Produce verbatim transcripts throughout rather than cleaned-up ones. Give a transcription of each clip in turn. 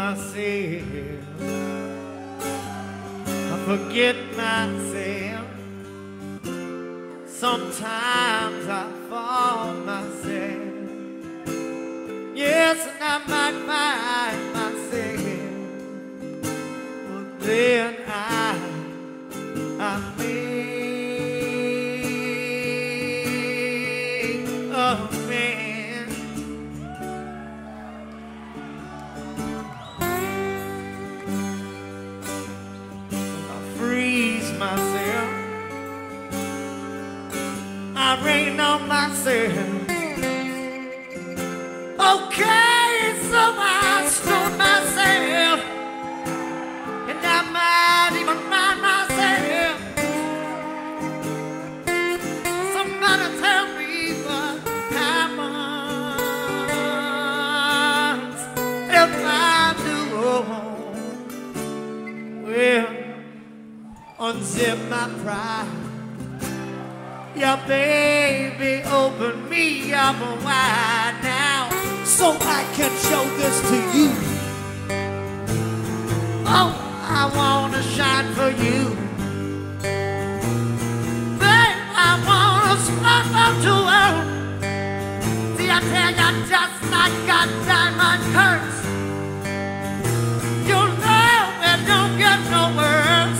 myself. I forget myself. Sometimes I fall myself. Yes, and I might find myself, but then I, I make a man. I freeze myself. I rain on myself. Okay, so I stone myself, and I might even find myself. Somebody tell me what happens if I do. Well, unzip my pride. Yeah, baby, open me up wide now, so I can show this to you. Oh, I wanna shine for you. Babe, I wanna sparkle to her. See, I tell you, just like a diamond curse. You know it don't get no worse.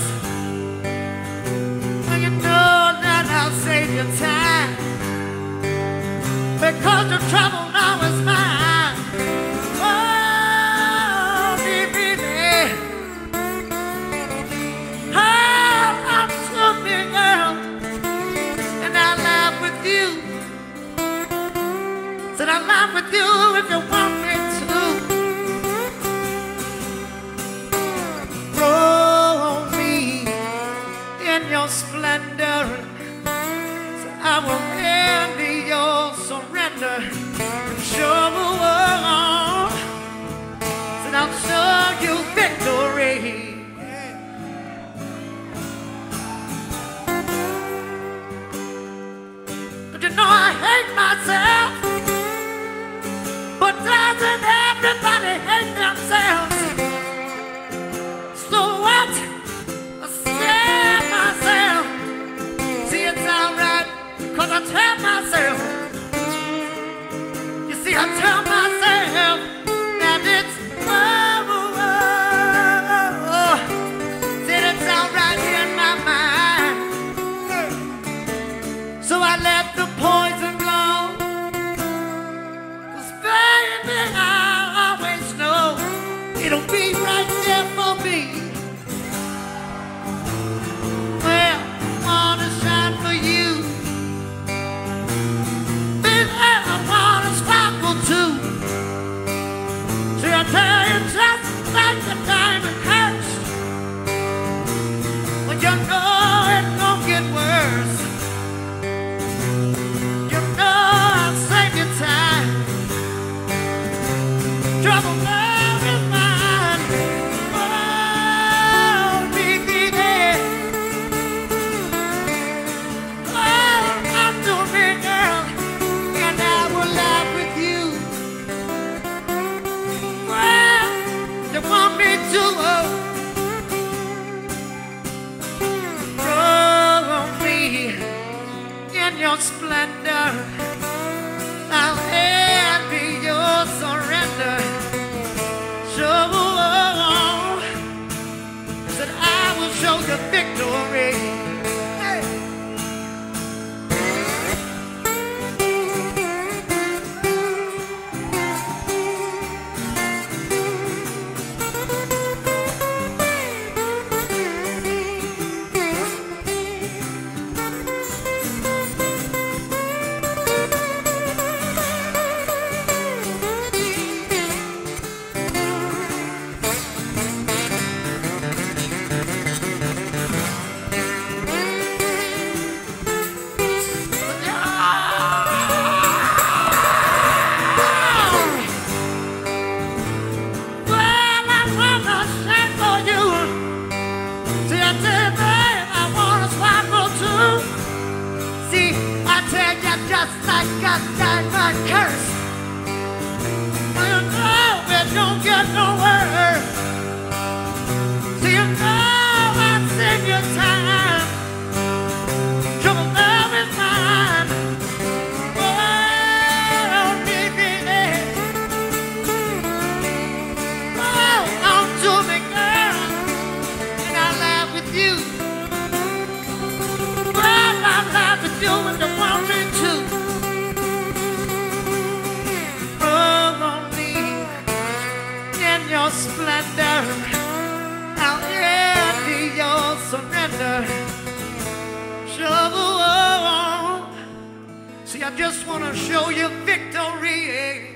And you know that I'll save your time, because the trouble now is mine. Oh, baby, oh, I'm so big, girl, and I laugh with you. Said I laugh with you if you want me to. Roll me in your splendor, so I will envy your surrender and show the world that I'll show you victory. But you know I hate myself, but doesn't everybody hate themselves? So what? I scare myself. See, it's alright, 'cause I tell myself. You see, I tell myself that it's oh, oh, oh. Said it's alright in my mind. So I let the poison go. 'Cause baby, I always know it'll be right there for me. Well, I wanna shine for you. I wanna sparkle too. See, I tell you, just like the diamond hurts, but you know it don't get worse. You know I'll save you time. Trouble now is mine. Oh, baby, oh, I'm doing big, girl. And I will laugh with you. Well, you want me to oh, roll me in your splendor. I'll envy your surrender splendor. I'll end your surrender. Show the world. See, I just want to show you victory.